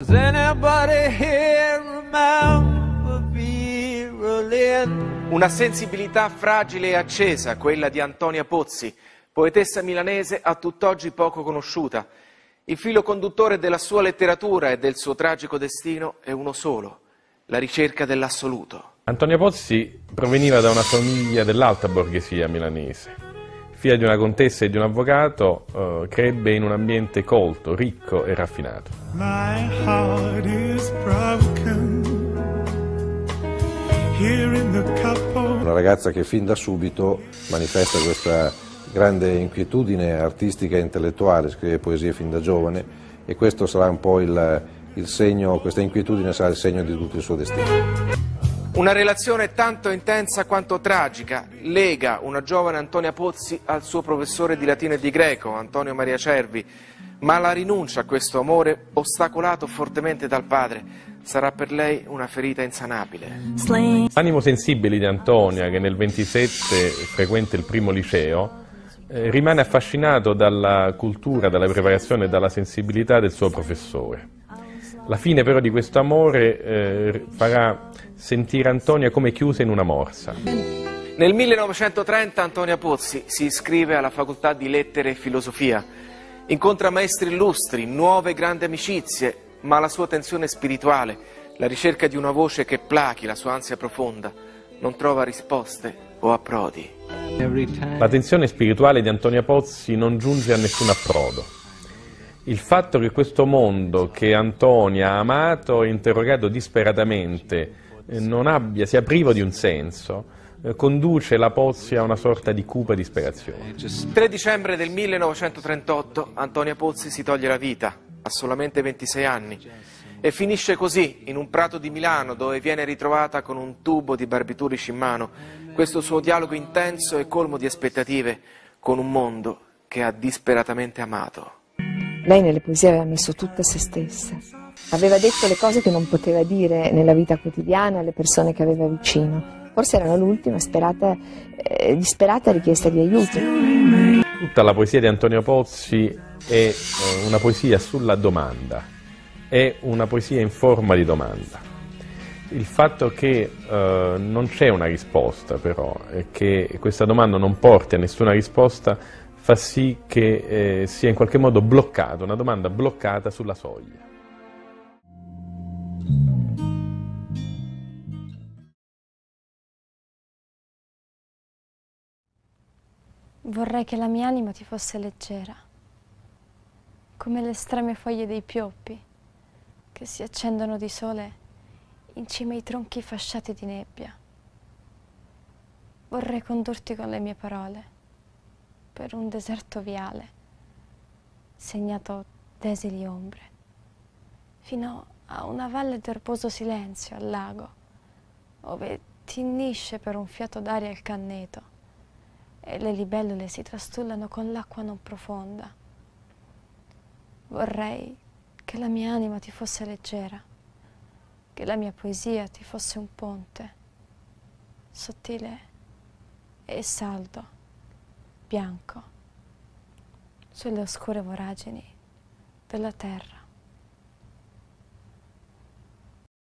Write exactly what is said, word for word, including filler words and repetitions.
Una sensibilità fragile e accesa, quella di Antonia Pozzi, poetessa milanese a tutt'oggi poco conosciuta. Il filo conduttore della sua letteratura e del suo tragico destino è uno solo: la ricerca dell'assoluto. Antonia Pozzi proveniva da una famiglia dell'alta borghesia milanese. Figlia di una contessa e di un avvocato, eh, crebbe in un ambiente colto, ricco e raffinato. My heart is broken. Here in the couple. Una ragazza che fin da subito manifesta questa grande inquietudine artistica e intellettuale, scrive poesie fin da giovane, e questo sarà un po' il, il segno, questa inquietudine sarà il segno di tutto il suo destino. Una relazione tanto intensa quanto tragica lega una giovane Antonia Pozzi al suo professore di latino e di greco, Antonio Maria Cervi, ma la rinuncia a questo amore, ostacolato fortemente dal padre, sarà per lei una ferita insanabile. L'animo sensibile di Antonia, che nel ventisette frequenta il primo liceo, eh, rimane affascinato dalla cultura, dalla preparazione e dalla sensibilità del suo professore. La fine però di questo amore eh, farà sentire Antonia come chiusa in una morsa. Nel millenovecentotrenta Antonia Pozzi si iscrive alla facoltà di lettere e filosofia. Incontra maestri illustri, nuove grandi amicizie, ma la sua tensione spirituale, la ricerca di una voce che plachi la sua ansia profonda, non trova risposte o approdi. La tensione spirituale di Antonia Pozzi non giunge a nessun approdo. Il fatto che questo mondo che Antonia ha amato e interrogato disperatamente non abbia, sia privo di un senso, eh, conduce la Pozzi a una sorta di cupa disperazione. tre dicembre del millenovecentotrentotto Antonia Pozzi si toglie la vita, a solamente ventisei anni, e finisce così in un prato di Milano, dove viene ritrovata con un tubo di barbiturici in mano, questo suo dialogo intenso e colmo di aspettative con un mondo che ha disperatamente amato. Lei nelle poesie aveva messo tutta se stessa, aveva detto le cose che non poteva dire nella vita quotidiana alle persone che aveva vicino. Forse erano l'ultima sperata, eh, disperata richiesta di aiuto. Tutta la poesia di Antonia Pozzi è eh, una poesia sulla domanda, è una poesia in forma di domanda. Il fatto che eh, non c'è una risposta però, e che questa domanda non porti a nessuna risposta, fa sì che eh, sia in qualche modo bloccata, una domanda bloccata sulla soglia. Vorrei che la mia anima ti fosse leggera, come le estreme foglie dei pioppi che si accendono di sole in cima ai tronchi fasciati di nebbia. Vorrei condurti con le mie parole per un deserto viale, segnato d'esili ombre, fino a una valle d'erboso silenzio al lago, ove tinnisce per un fiato d'aria il canneto e le libellule si trastullano con l'acqua non profonda. Vorrei che la mia anima ti fosse leggera, che la mia poesia ti fosse un ponte, sottile e saldo, bianco, sulle oscure voragini della terra.